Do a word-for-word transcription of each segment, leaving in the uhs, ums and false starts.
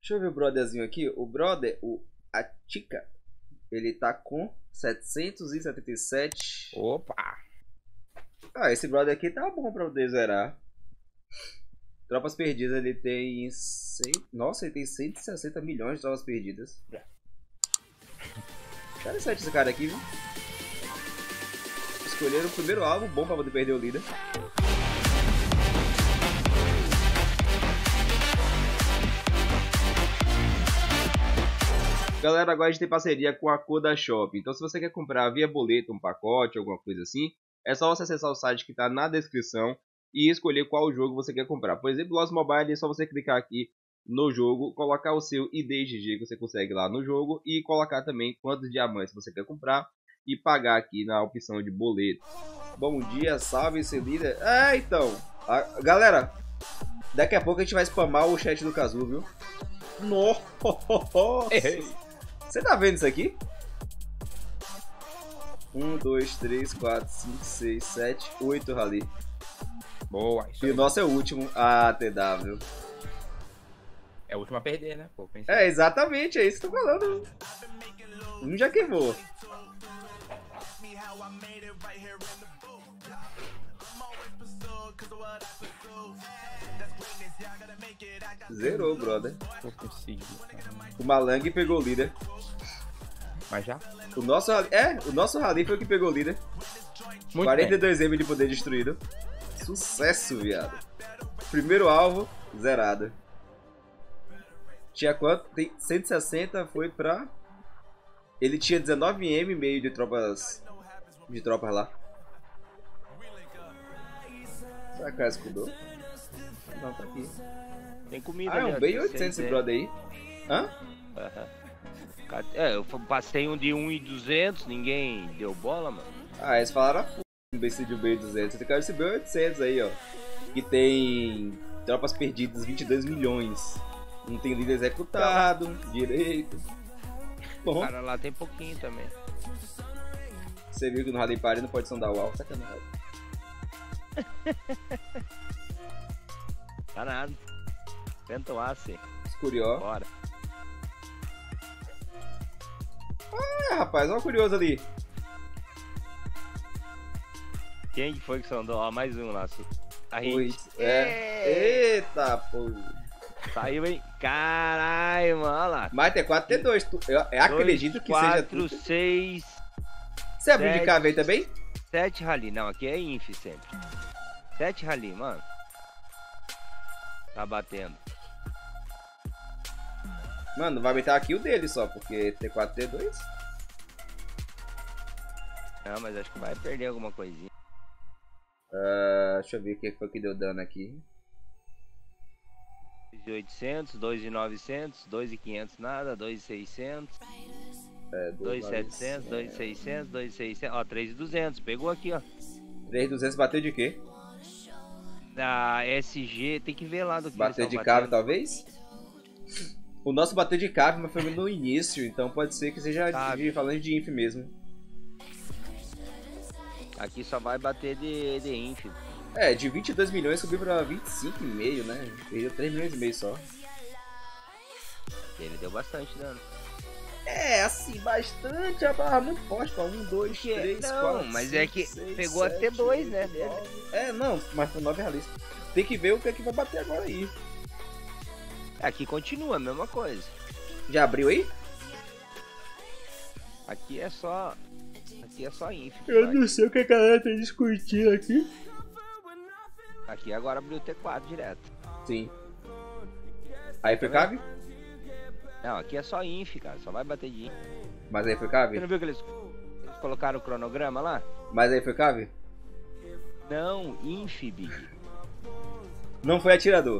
Deixa eu ver o brotherzinho aqui. O brother, o Atica, ele tá com setecentos e setenta e sete. Opa! Ah, esse brother aqui tá bom pra poder zerar. Tropas perdidas, ele tem... cem... Nossa, ele tem cento e sessenta milhões de tropas perdidas. Interessante esse cara aqui, viu? Escolheram o primeiro alvo bom pra poder perder o líder. Galera, agora a gente tem parceria com a Coda Shop. Então se você quer comprar via boleto, um pacote, alguma coisa assim, é só você acessar o site que está na descrição e escolher qual jogo você quer comprar. Por exemplo, Lost Mobile, é só você clicar aqui no jogo, colocar o seu I D G G que você consegue lá no jogo e colocar também quantos diamantes você quer comprar e pagar aqui na opção de boleto. Bom dia, salve, seu líder. É, então, a, galera, daqui a pouco a gente vai spamar o chat do Kazu, viu? Nossa! Você tá vendo isso aqui? um, dois, três, quatro, cinco, seis, sete, oito rally. Boa, isso E aí. o nosso é o último. Ah, T W. É o último a perder, né? Pô, pensei. É, exatamente, é isso que eu tô falando. Um já queimou. Zerou, brother. Eu consegui. O Malang pegou o líder. Mas já? O nosso rally... É, o nosso rally foi o que pegou o líder. Muito quarenta e bem. dois M de poder destruído. Sucesso, viado. Primeiro alvo, zerado. Tinha quanto? Tem cento e sessenta, foi pra... Ele tinha dezenove M e meio de tropas... De tropas lá. Será que o cara escudou? Não, tá aqui. Tem comida Ah, é ali, um ó, B tem oitocentos esse cem. brother aí. Hã? Aham. Cadê? É, eu passei um de um e duzentos, ninguém deu bola, mano. Ah, eles falaram a f... um B C de B duzentos. Tem cara desse B oitocentos aí, ó. Que tem tropas perdidas, vinte e dois milhões. Não tem líder executado, direito. O Bom, cara lá tem pouquinho também. você viu que no Rally Party não pode sondar o alvo, sacanagem. Tá nada. Tenta o ace. Escurió. Bora. É, rapaz, olha o curioso ali. Quem que foi que sondou? Ó, mais um lá. A gente. Oito. É. Eita, pô. Saiu, hein? Caralho, mano. Olha lá. Mas T quatro T dois. Tu... Eu, eu acredito que seja quatro, tudo. seis, Você abriu de sete. K V também? sete rally. Não, aqui é inf sempre. sete rally, mano. Tá batendo. Mano, vai aumentar aqui o dele só, porque T quatro T dois. Não, mas acho que vai perder alguma coisinha. Uh, deixa eu ver o que foi que deu dano aqui. dois mil e oitocentos, dois mil e novecentos, dois mil e quinhentos nada, dois mil e seiscentos, É, dois mil e setecentos, dois mil e seiscentos, dois mil e seiscentos, ó, três mil e duzentos, pegou aqui, ó. três mil e duzentos bateu de quê? A S G, tem que ver lá do que Bateu eles de tão cave, batendo. talvez? O nosso bateu de cave, mas foi no início, então pode ser que seja Cave. de, falando de inf mesmo. Aqui só vai bater de, de inf. É, de vinte e dois milhões subiu pra vinte e cinco e meio, né? Perdeu três milhões e meio só. Ele deu bastante dano. É, assim, bastante, a barra muito forte, pra um, dois, Que- três, não, quatro, mas cinco, é que seis, pegou até sete, dois, oito, né, nove. É, não, mas foi nove realistas. Tem que ver o que é que vai bater agora aí. Aqui continua a mesma coisa. Já abriu aí? Aqui é só... Aqui é só inf. que Eu vai. não sei o que a galera tá discutindo aqui. Aqui agora abriu o T quatro direto. Sim. Aí foi cave? Não, aqui é só inf, cara. Só vai bater de inf. Mas aí foi Você cave? não viu que eles, eles colocaram o cronograma lá? Mas aí foi cave? Não, inf, Big. Não foi atirador.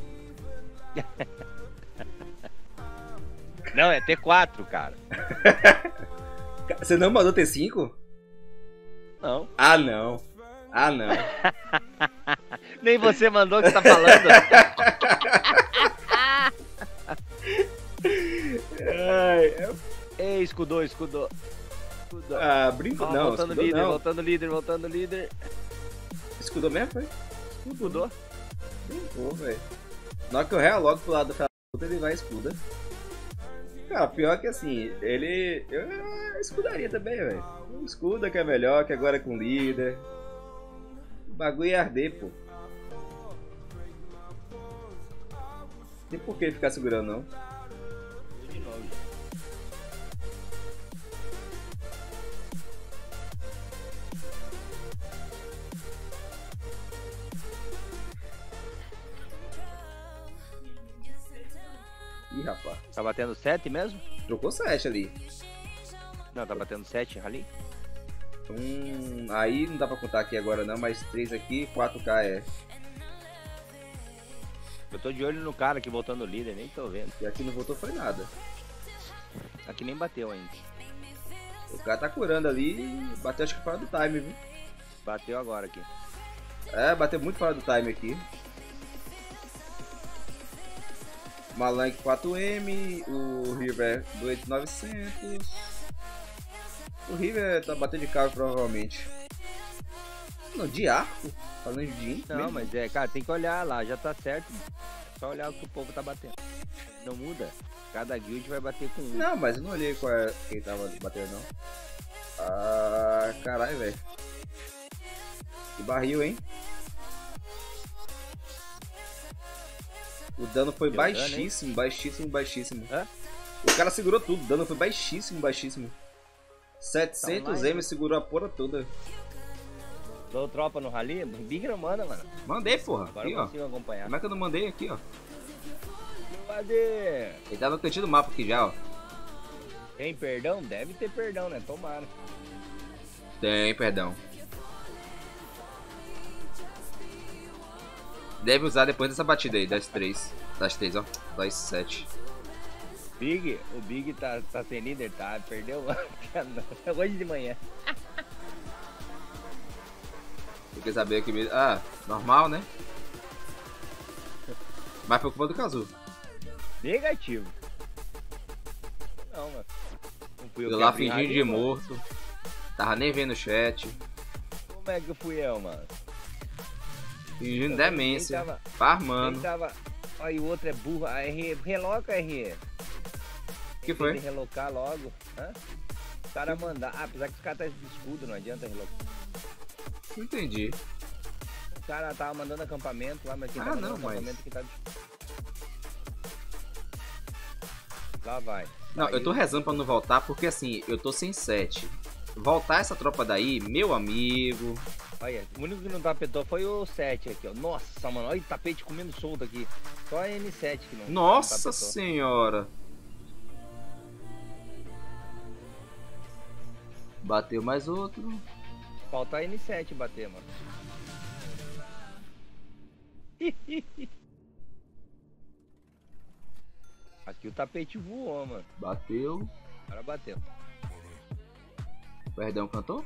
Não, é T quatro, cara. Você não mandou T cinco? Não. Ah, não. Ah, não. Nem você mandou o que você tá falando. Ai, eu... Ei, escudou, escudou. Escudou. Ah, brinco. Ó, não, voltando escudou líder, não. voltando líder, voltando líder. Escudou mesmo, foi? Escudou. Brincou, velho. Na hora que eu realo logo pro lado do disputa ele vai escuda. Cara, pior que assim, ele... Eu escudaria também, velho. Escuda que é melhor, que agora é com líder. O bagulho ia arder, pô. Não tem por que ele ficar segurando, não. De novo. Ih, rapaz. Tá batendo sete mesmo? Trocou sete ali. Não, tá batendo sete ali. Hum, aí não dá pra contar aqui agora não, mas três aqui, quatro K é. Eu tô de olho no cara que voltou no líder, nem tô vendo. E aqui não voltou foi nada. Aqui nem bateu ainda. O cara tá curando ali e bateu acho que fora do time, viu? Bateu agora aqui. É, bateu muito fora do time aqui. Malank quatro M, o River dois mil e novecentos. O River tá batendo de carro provavelmente. Não, de arco? Falando de Inter Não, mesmo? mas é, cara, tem que olhar lá, já tá certo. É só olhar o que o povo tá batendo. Não muda. Cada guild vai bater com um. Não, mas eu não olhei qual é quem tava batendo não. Ah, caralho, velho. Que barril, hein? O dano foi Deu baixíssimo, dano, baixíssimo, baixíssimo. Hã? O cara segurou tudo, o dano foi baixíssimo, baixíssimo. setecentos M segurou a porra toda. Dou tropa no rally? Big não manda, mano. Mandei, porra. Agora Aqui, eu ó. consigo acompanhar. Como é que eu não mandei aqui, ó? Cadê? Ele tá no cantinho do mapa aqui já, ó. Tem perdão? Deve ter perdão, né? Tomara. Tem, perdão. Deve usar depois dessa batida aí, das três. Das três, ó. Das sete. Big, o Big tá, tá sem líder, tá? Perdeu hoje de manhã. Tem que saber que... Ah, normal, né? Mas foi culpa do Kazu. Negativo. Não, mano. Não fui eu Eu que lá abri fingindo rally, de mano. morto. Tava nem vendo o chat. Como é que fui eu, mano? Fingindo Eu demência. nem tava- Farmando. Quem tava... Aí o outro é burro. A R... Reloca, R. O que Tem foi? que relocar logo. Hã? O cara mandar... Ah, apesar que os caras tá de escudo, não adianta relocar. Não entendi. O cara tava mandando acampamento lá, mas quem Ah, tá mandando não, mas- acampamento que tá de... Lá vai. Não, Aí- eu tô rezando pra não voltar porque assim, eu tô sem sete. Voltar essa tropa daí, meu amigo. Olha, o único que não tapetou foi o sete aqui, ó. Nossa, mano, olha o tapete comendo solto aqui. Só a N sete que não Nossa não tapetou. senhora. Bateu mais outro. Falta a N sete bater, mano. Aqui o tapete voou, mano. Bateu. Agora bateu. Perdão, cantou?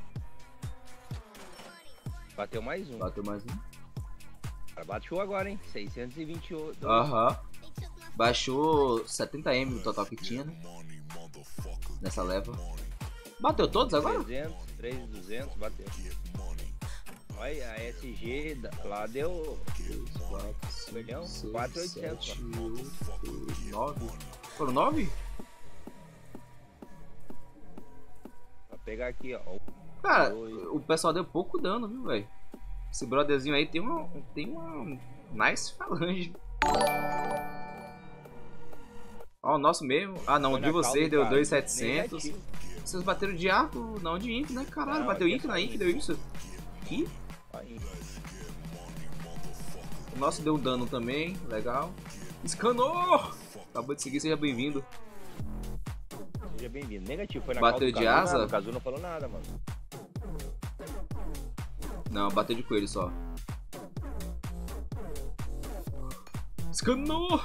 Bateu mais um. Bateu mais um. Agora baixou agora, hein? seiscentos e vinte e oito. Aham. Baixou setenta M no total que tinha, né? Nessa leva. Bateu todos agora? trezentos, três mil e duzentos, bateu. Olha, a S G da- lá deu milhão, quatro mil e oitocentos. nove. Foram nove? Vou pegar aqui, ó. Cara, Dois. o pessoal deu pouco dano, viu, velho? Esse brotherzinho aí tem uma, tem uma nice falange. Ó, o nosso mesmo. Ah, não, o Foi de na vocês calda, deu cara. dois mil e setecentos. Negativo. Vocês bateram de arco, não de Inc, né? Caralho, Não, bateu aqui é Inc só na Inc, Inc. deu isso. Aqui. Aí. O nosso deu dano também, legal. Escanou! Acabou de seguir, seja bem-vindo. Seja bem-vindo. Negativo, foi na Bateu calda do de Kazu, asa? nada, O Kazu não falou nada, mano. Não, bateu de coelho só. Escanou!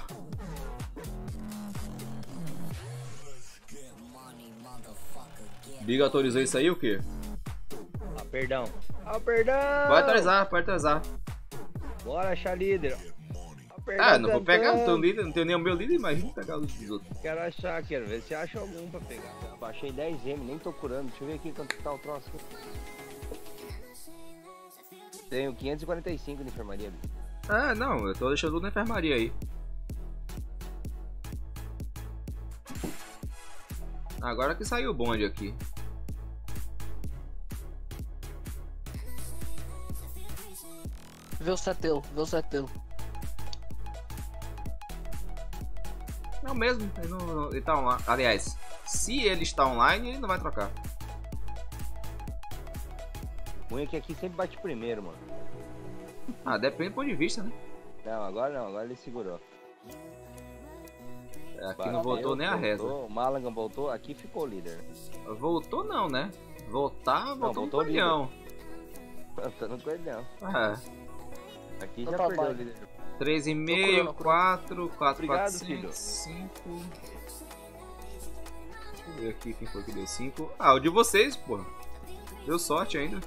Big autorizou isso aí o quê? Ah, perdão. Ah, perdão! Pode atualizar, pode atualizar. Bora achar líder. Ah, perdão, Ah, não vou pegar, não cantando. tenho líder, não tenho nem o meu líder, imagina pegar os dos outros. Quero achar, quero ver se acha algum pra pegar. Baixei dez M, nem tô curando. Deixa eu ver aqui quanto tá o troço. Tenho quinhentos e quarenta e cinco de enfermaria. Ah, não, eu tô deixando tudo na enfermaria aí. Agora que saiu o bonde aqui. Vê o seteu, vê o seteu. É o mesmo, ele, não, ele tá online. Aliás, se ele está online, ele não vai trocar. O ruim é que aqui sempre bate primeiro, mano. Ah, depende do ponto de vista, né? Não, agora não, agora ele segurou. Aqui Bateu, não voltou nem a reza. voltou, O Malaga voltou, aqui ficou o líder. Voltou não, né? Voltar, voltou, Não, voltou no coelhão. Tá no coelhão. É. Aqui Então já tá perdeu bom. o líder. três e meio, Procurando, quatro, quatro, Obrigado, quatrocentos, cinco. Deixa eu ver aqui quem foi que deu cinco. Ah, o de vocês, pô. Deu sorte ainda.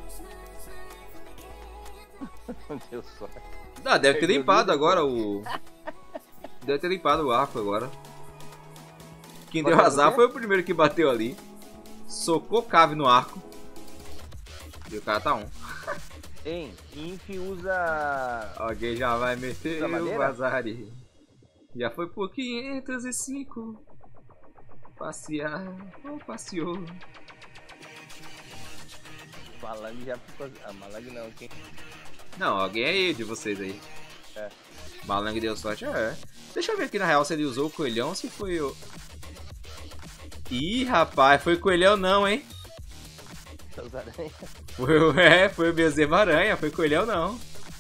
Deu sorte. Ah, deve ter Perdeu limpado vida, agora pô. o... Deve ter limpado o arco agora. Quem Bateu deu no azar quê? foi o primeiro que bateu ali. Socou cave no arco. E o cara tá um. Hein, Inf usa... Alguém já vai meter Usa o madeira? Vazari. Já foi por quinhentos e cinco. Passear, ou passeou. Malang já ficou... Ah, Malang não, quem... Não, alguém aí de vocês aí. É. Malang deu sorte, é. Deixa eu ver aqui na real se ele usou o coelhão ou se foi o... Ih, rapaz, foi coelhão não, hein? As aranhas. Foi, o- é, foi o Bezerra Aranha, foi coelhão não.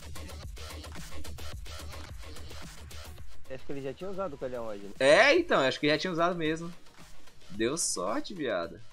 Acho que ele já tinha usado o colhão hoje, né? É, então, acho que já tinha usado mesmo. Deu sorte, viado.